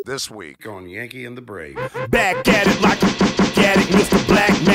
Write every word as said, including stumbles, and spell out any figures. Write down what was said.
this week on Yankee and the Brave. Back at it like a addict, Mister Black